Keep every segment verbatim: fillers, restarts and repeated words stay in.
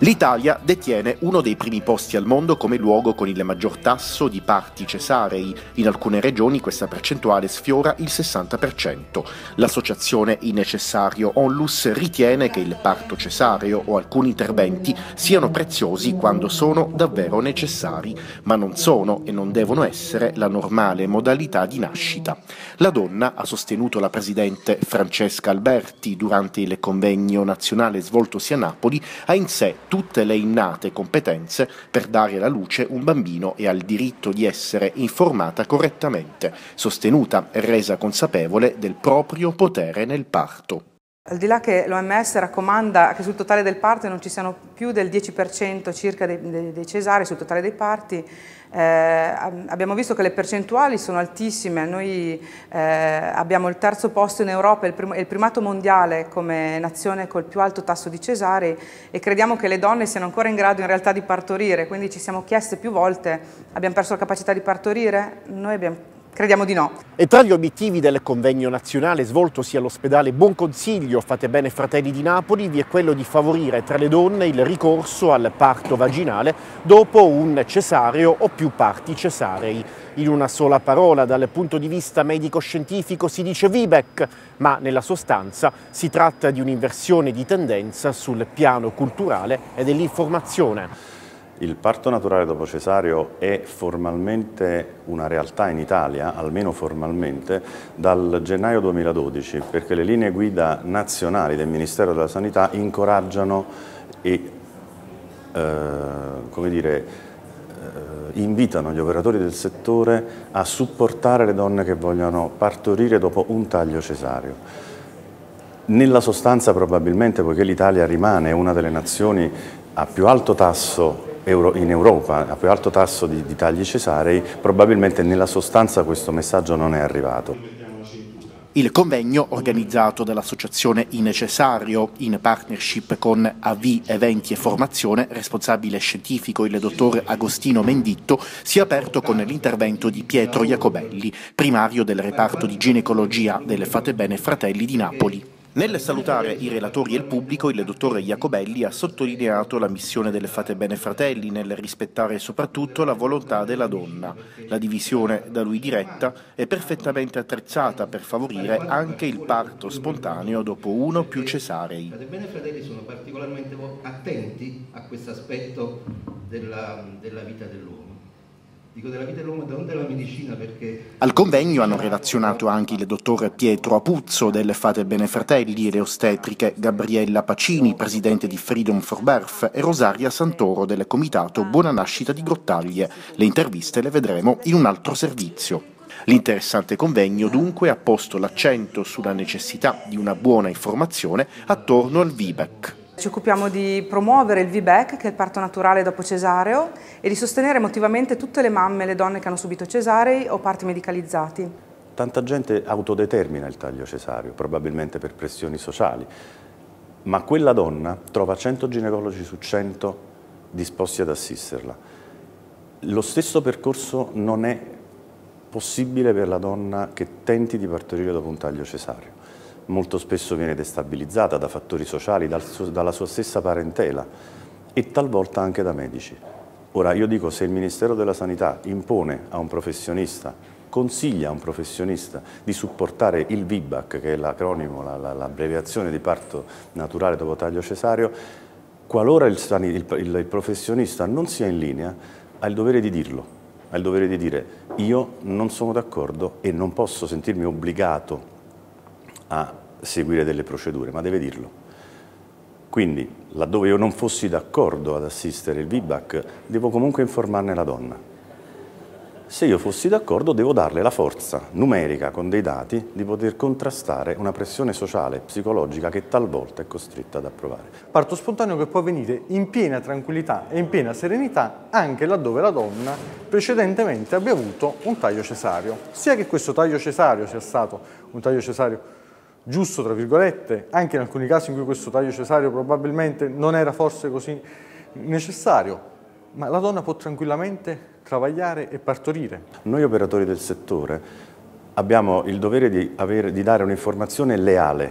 L'Italia detiene uno dei primi posti al mondo come luogo con il maggior tasso di parti cesarei. In alcune regioni questa percentuale sfiora il sessanta per cento. L'associazione In Necessario Onlus ritiene che il parto cesareo o alcuni interventi siano preziosi quando sono davvero necessari, ma non sono e non devono essere la normale modalità di nascita. La donna, ha sostenuto la presidente Francesca Alberti durante il convegno nazionale svoltosi a Napoli, ha in sé tutte le innate competenze per dare alla luce un bambino e ha il diritto di essere informata correttamente, sostenuta e resa consapevole del proprio potere nel parto. Al di là che l'O M S raccomanda che sul totale del parto non ci siano più del dieci per cento circa dei, dei, dei cesarei sul totale dei parti, eh, abbiamo visto che le percentuali sono altissime. Noi eh, abbiamo il terzo posto in Europa e il, prim il primato mondiale come nazione col più alto tasso di cesarei e crediamo che le donne siano ancora in grado in realtà di partorire, quindi ci siamo chieste più volte: abbiamo perso la capacità di partorire? Noi abbiamo Crediamo di no. E tra gli obiettivi del convegno nazionale svoltosi all'ospedale Buon Consiglio Fate Bene Fratelli di Napoli vi è quello di favorire tra le donne il ricorso al parto vaginale dopo un cesareo o più parti cesarei. In una sola parola, dal punto di vista medico-scientifico si dice V B A C, ma nella sostanza si tratta di un'inversione di tendenza sul piano culturale e dell'informazione. Il parto naturale dopo cesareo è formalmente una realtà in Italia, almeno formalmente, dal gennaio duemiladodici, perché le linee guida nazionali del Ministero della Sanità incoraggiano e eh, come dire, eh, invitano gli operatori del settore a supportare le donne che vogliono partorire dopo un taglio cesareo. Nella sostanza probabilmente, poiché l'Italia rimane una delle nazioni a più alto tasso in Europa, a più alto tasso di, di tagli cesarei, probabilmente nella sostanza questo messaggio non è arrivato. Il convegno, organizzato dall'associazione In Necessario in partnership con A V Eventi e Formazione, responsabile scientifico il dottor Agostino Menditto, si è aperto con l'intervento di Pietro Iacobelli, primario del reparto di ginecologia del Fate Bene Fratelli di Napoli. Nel salutare i relatori e il pubblico, il dottor Iacobelli ha sottolineato la missione del Fate Bene Fratelli nel rispettare soprattutto la volontà della donna. La divisione da lui diretta è perfettamente attrezzata per favorire anche il parto spontaneo dopo uno o più cesarei. I Fate Bene Fratelli sono particolarmente attenti a questo aspetto della, della vita dell'uomo. Dico della vita dell'uomo, non della medicina, perché... Al convegno hanno relazionato anche il dottor Pietro Apuzzo del Fate Bene Fratelli e le ostetriche Gabriella Pacini, presidente di Freedom for Birth, e Rosaria Santoro del comitato Buona Nascita di Grottaglie. Le interviste le vedremo in un altro servizio. L'interessante convegno dunque ha posto l'accento sulla necessità di una buona informazione attorno al V B A C. Ci occupiamo di promuovere il V B A C, che è il parto naturale dopo cesareo, e di sostenere emotivamente tutte le mamme e le donne che hanno subito cesarei o parti medicalizzati. Tanta gente autodetermina il taglio cesareo, probabilmente per pressioni sociali, ma quella donna trova cento ginecologi su cento disposti ad assisterla. Lo stesso percorso non è possibile per la donna che tenti di partorire dopo un taglio cesareo. Molto spesso viene destabilizzata da fattori sociali, dal suo, dalla sua stessa parentela e talvolta anche da medici. Ora, io dico, se il Ministero della Sanità impone a un professionista, consiglia a un professionista di supportare il V B A C, che è l'acronimo, l'abbreviazione di parto naturale dopo taglio cesareo, qualora il, il, il, il professionista non sia in linea, ha il dovere di dirlo, ha il dovere di dire: io non sono d'accordo e non posso sentirmi obbligato a seguire delle procedure, ma deve dirlo. Quindi, laddove io non fossi d'accordo ad assistere il V B A C, devo comunque informarne la donna. Se io fossi d'accordo, devo darle la forza numerica, con dei dati, di poter contrastare una pressione sociale e psicologica che talvolta è costretta ad approvare. Parto spontaneo che può avvenire in piena tranquillità e in piena serenità anche laddove la donna precedentemente abbia avuto un taglio cesareo. Sia che questo taglio cesareo sia stato un taglio cesareo giusto, tra virgolette, anche in alcuni casi in cui questo taglio cesareo probabilmente non era forse così necessario, ma la donna può tranquillamente travagliare e partorire. Noi operatori del settore abbiamo il dovere di, avere, di dare un'informazione leale,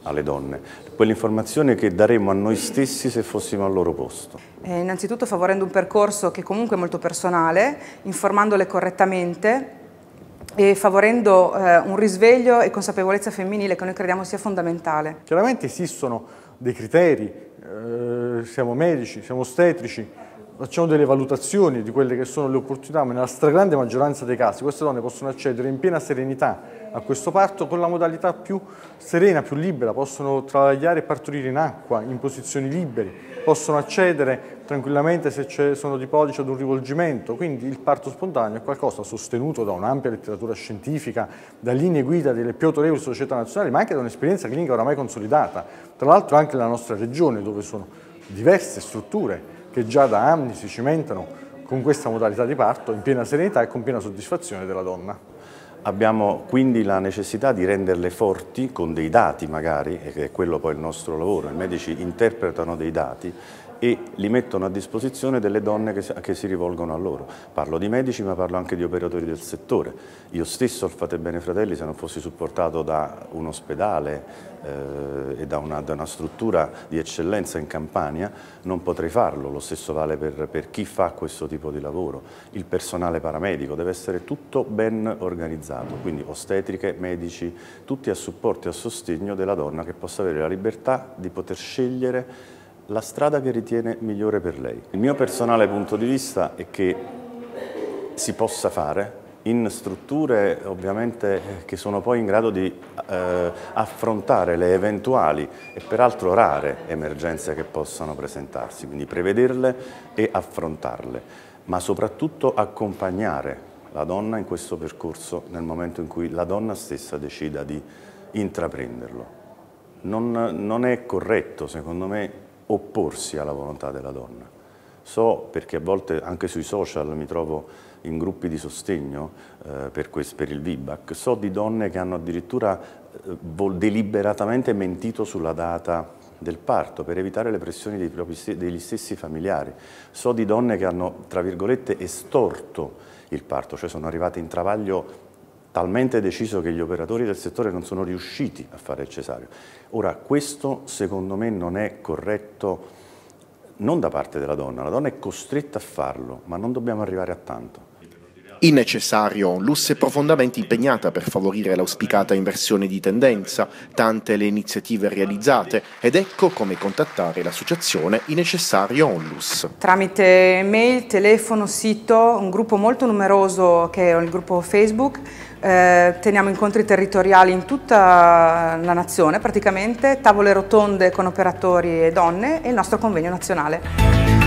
alle donne, quell'informazione che daremmo a noi stessi se fossimo al loro posto. Eh, innanzitutto favorendo un percorso che comunque è molto personale, informandole correttamente e favorendo eh, un risveglio e consapevolezza femminile che noi crediamo sia fondamentale. Chiaramente esistono dei criteri, eh, siamo medici, siamo ostetrici, facciamo delle valutazioni di quelle che sono le opportunità, ma nella stragrande maggioranza dei casi queste donne possono accedere in piena serenità a questo parto con la modalità più serena, più libera, possono travagliare e partorire in acqua, in posizioni libere, possono accedere tranquillamente se sono di pollice ad un rivolgimento, quindi il parto spontaneo è qualcosa sostenuto da un'ampia letteratura scientifica, da linee guida delle più autorevoli società nazionali, ma anche da un'esperienza clinica oramai consolidata, tra l'altro anche nella nostra regione dove sono diverse strutture che già da anni si cimentano con questa modalità di parto in piena serenità e con piena soddisfazione della donna. Abbiamo quindi la necessità di renderle forti con dei dati magari, e che è quello poi il nostro lavoro, i medici interpretano dei dati e li mettono a disposizione delle donne che, che si rivolgono a loro. Parlo di medici ma parlo anche di operatori del settore. Io stesso al Fate Bene Fratelli, se non fossi supportato da un ospedale eh, e da una, da una struttura di eccellenza in Campania, non potrei farlo. Lo stesso vale per, per chi fa questo tipo di lavoro. Il personale paramedico deve essere tutto ben organizzato, quindi ostetriche, medici, tutti a supporto e a sostegno della donna che possa avere la libertà di poter scegliere la strada che ritiene migliore per lei. Il mio personale punto di vista è che si possa fare in strutture ovviamente che sono poi in grado di eh, affrontare le eventuali e peraltro rare emergenze che possano presentarsi, quindi prevederle e affrontarle, ma soprattutto accompagnare la donna in questo percorso nel momento in cui la donna stessa decida di intraprenderlo. Non, non è corretto, secondo me, opporsi alla volontà della donna. So, perché a volte anche sui social mi trovo in gruppi di sostegno eh, per, questo, per il V B A C, so di donne che hanno addirittura eh, deliberatamente mentito sulla data del parto per evitare le pressioni dei propri, degli stessi familiari. So di donne che hanno, tra virgolette, estorto il parto, cioè sono arrivate in travaglio talmente deciso che gli operatori del settore non sono riusciti a fare il cesareo. Ora, questo secondo me non è corretto non da parte della donna, la donna è costretta a farlo, ma non dobbiamo arrivare a tanto. In Necessario Onlus è profondamente impegnata per favorire l'auspicata inversione di tendenza, tante le iniziative realizzate ed ecco come contattare l'associazione In Necessario Onlus. Tramite mail, telefono, sito, un gruppo molto numeroso che è il gruppo Facebook, eh, teniamo incontri territoriali in tutta la nazione praticamente, tavole rotonde con operatori e donne e il nostro convegno nazionale.